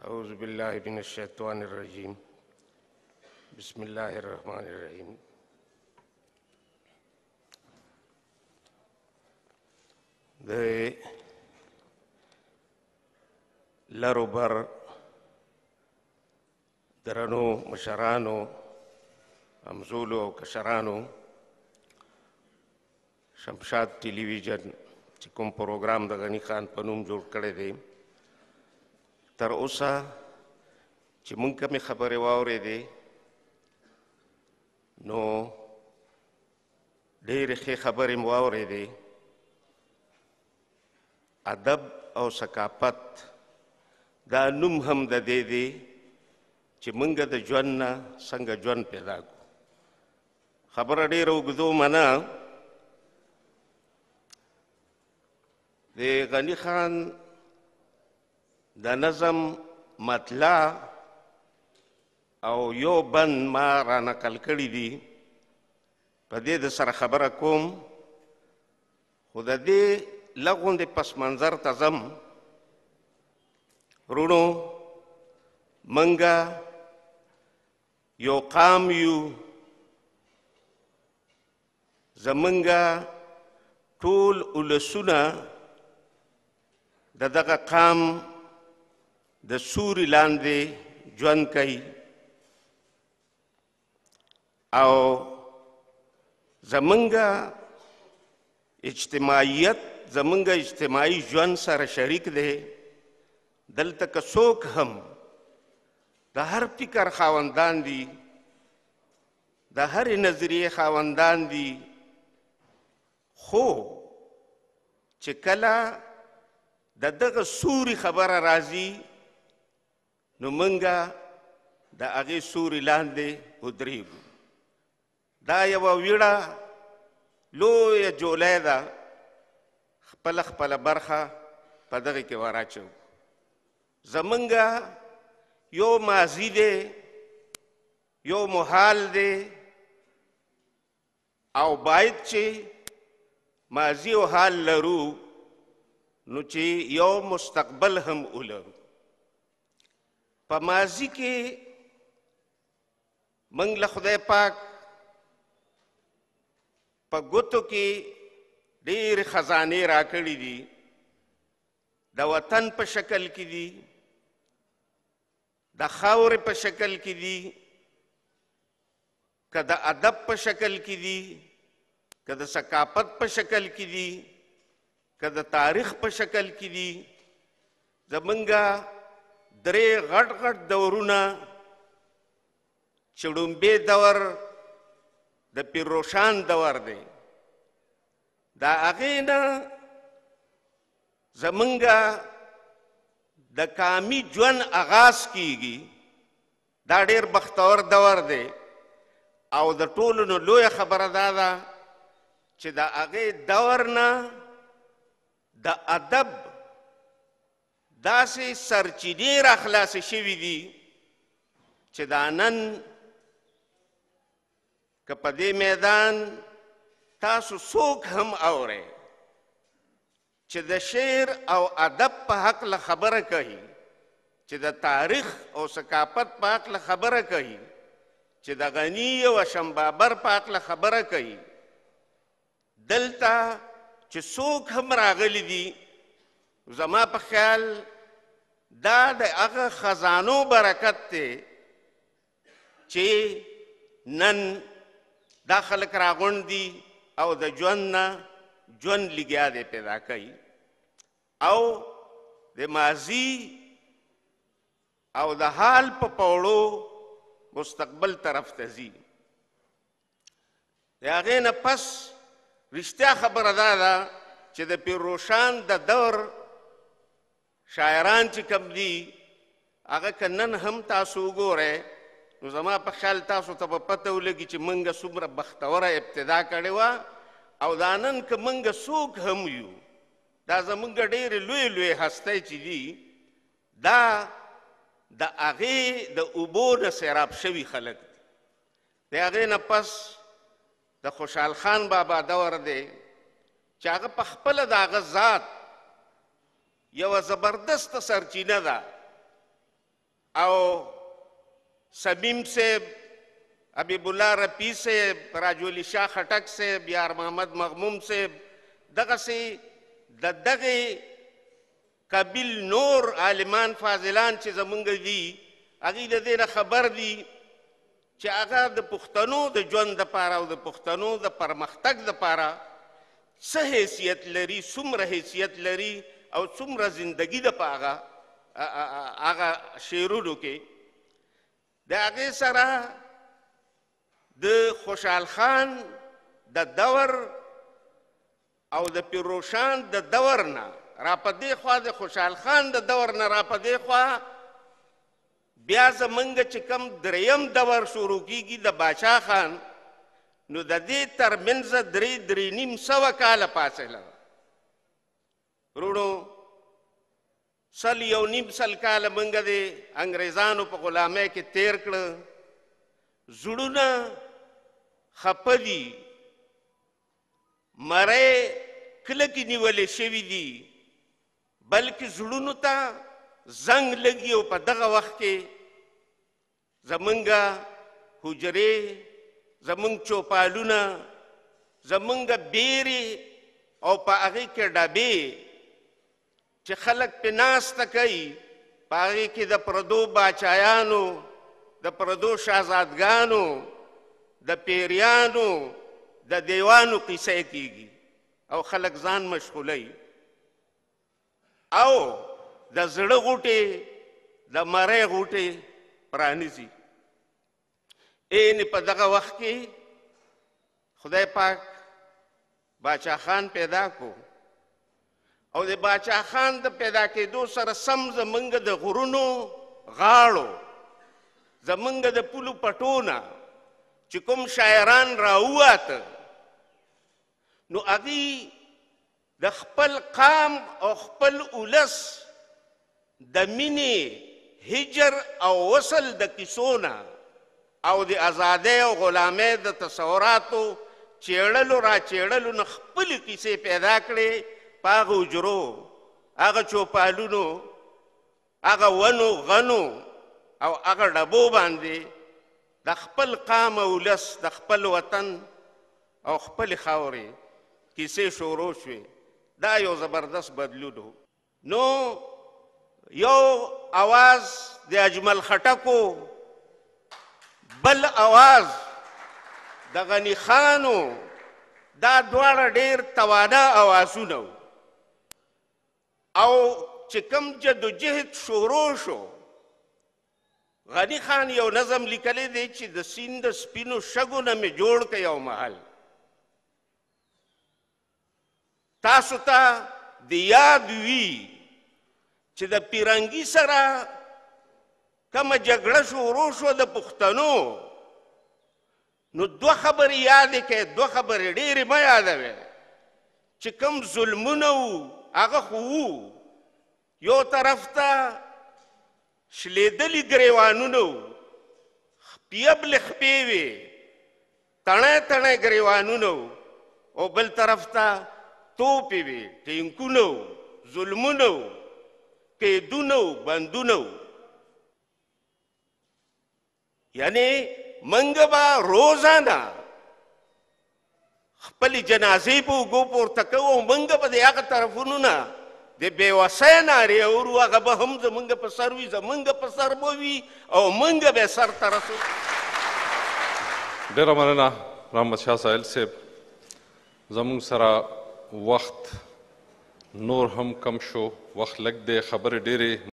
أعوذ بالله من الشيطان الرجيم بسم الله الرحمن الرحيم د لرو بر درنو مشرانو امزولو او کشرانو شمشاد ټلویزیون چې کوم پروګرام د غنی خان په نوم جوړ کړی دی تر اوسه چې مونږ کومې خبرې واورېدې نو ډېرې ښې خبرې مو واورېدې ادب او ثقافت دا نوم هم د دې دی چې مونږ د ژوند نه څنګه ژوند پیدا کړو خبره ډېره اوږدو منه د غني خان د نظم مطلع او یو بند ما را نقل کړي دي په دې د سره خبره کوم خو د دې لغوندې پس منظر ته ځم وروڼو منګه یو قام یو زمونږه ټول اولسونه د دغه قام د سوري لاندې ژوند کوي او زمونږه اجتماعیت زمونږه اجتماعي ژوند سره شریک دی دلته که څوک هم د هر فکر خاوندان دي د هرې نظریې خاوندان دي خو چې کله د دغه سوري خبره راځي نو منګه د هغې سوري لاندې ودرېږو دا یوه ویړه لویه جولۍ ده خپله برخه په دغې کې وراچوو زمونږه یو ماضي دی یو محال دی او باید چې ماضي او حال لرو نو چې یو مستقبل هم ولرو په ماضي کې موږ له خدای پاک په ګوتو کې ډېرې خزانې راکړي دي د وطن په شکل کې دي د خاورې په شکل کې دي که د ادب په شکل کې دي که د ثقافت په شکل کې دي که د تاریخ په شکل کې دي زمونږه درې غټ غټ دورونه چې ړومبی دور د پیر روښان دور دی د هغې نه زمونږه د کامي ژوند آغاز کیږي دا ډېر بختور دور دی او د ټولو نو لویه خبره دا ده چې د هغې دور نه د ادب داسې سرچینې راخلاصې شوي دي چې دا نن که په دې میدان تاسو څوک هم اورئ چې د شعر او ادب په هکله خبره کوي چې د تاریخ او ثقافت په هکله خبره کوي چې د غني او شمبابر په هکله خبره کوي دلته چې څوک هم راغلی دي زما په خیال دا د هغه خزانو برکت دی چې نن دا خلک راغونډ دي او د ژوند نه ژوند لګیا دی پیدا کوي او د ماضي او د حال په پوړو مستقبل طرف ته ځي د هغې نه پس رښتیا خبره دا ده چې د پیر روښان د دور شاعران چې کوم دي هغه که نن هم تاسو وګورئ نو زما په خیال تاسو ته به پته ولګي چې موږ څومره بختوره ابتدا کړې وه او دا نن که موږ څوک هم یو دا زموږ ډېرې لویې لویې هستۍ چې دي دا د هغې د اوبو نه سیراب شوي خلک دي د هغې نه پس د خوشحال خان بابا دور دی چې هغه په خپله د هغه ذات یوه زبردسته سرچینه ده او سمیم صاحب، حبیب الله رفیع صاحب، راج ولی شاه خټک صاحب، یار محمد مغموم صاحب، دغسې د دغې قبیل نور عالمان فاضلان چې زمونږ دي هغوی د دې نه خبر دي چې هغه د پښتنو د ژوند دپاره او د پښتنو د پرمختګ دپاره څه حیثیت لري، څومره حیثیت لري او څومره زندګي ده په هغه شعرونو کې. د هغې سره د خوشحال خان د دور او د پیروشان د دور نه را په دې خوا، د خوشحال خان د دور نه را په دې خوا بیا زمونږ چې کوم دریم دور شروع کیږي د باچا خان، نو د دې ترمنځ 3.5 کاله فاصله ده. وروڼو 1.5 کاله موږ د انګریزانو په غلامۍ کې تیر کړه. زړونه خفه دي، مری کلکې نیولې شوي دي، بلکې زړونو ته زنګ لګي. او په دغه وخت کې زمونږ حجرې، زمونږ چوپالونه، زمونږ بیرې او په هغې کې ډبې چې خلک پې ناسته کوي، په هغې کې د پردو باچایانو، د پردو شهزادګانو، د پیریانو، د دیوانو قصې کیږي او خلک ځان مشغولوي. او د زړه غوټې، د مرۍ غوټې پرانیزي. په دغه وخت کې خدای پاک باچا خان پیدا کو او د باچا خان د پیدا کېدو سره سم زمونږ د غرونو غاړو، زمونږ د پولو پټونه چې کوم شاعران راوواته، نو هغوی د خپل قام او خپل ولس د مینې، هجر او وصل د کیسو نه او د ازادۍ او غلامۍ د تصوراتو چیړلو را چیړلو نه خپلې کیسې پیدا کړې په هغه حجرو، هغه چوپالونو، هغه ونو غنو او هغه ډبو باندې د خپل قام او ولس، د خپل وطن او خپلې خاورې کیسې شروع شوې. دا یو زبردست بدلون و. نو یو اواز د اجمل خټکو، بل اواز د غني خانو، دا دواړه ډېر توانا اوازونه و. او چې کوم جدوجهد شروع شو، غني خان یو نظم لیکلی دی چې د سیند د سپینو شګو نه مې جوړ که یو محل. تاسو ته د یاد وي چې د پیرنګي سره کومه جګړه شروع شوه د پښتنو، نو 2 خبرې یادې کړئ، 2 خبرې ډېرې مه یادوئ. چې کوم ظلمونه وو هغه خو وو، یو طرف ته شلېدلي ګریوانونه وو، پیبلې خپې وې، تڼی تڼی ګریوانونه وو، او بل طرف ته توپې وې، ټینکونه وو، ظلمونه وو، قیدونه وو، بندونه وو. یعنی منګه به روزانه خپلې جنازې په اوږو پورته کوو او منګه به د هغه طرفونو نه د بېوسۍ نارې اورو، هغه به هم زمونږ په سر وي، زمونږ په سر به وي او منګه به سر ته رسو. ډېره مننه رحمت شاه سایل صاحب. زمونږ سره وخت نور هم کم شو، وخت لږ دی، خبرې ډېرې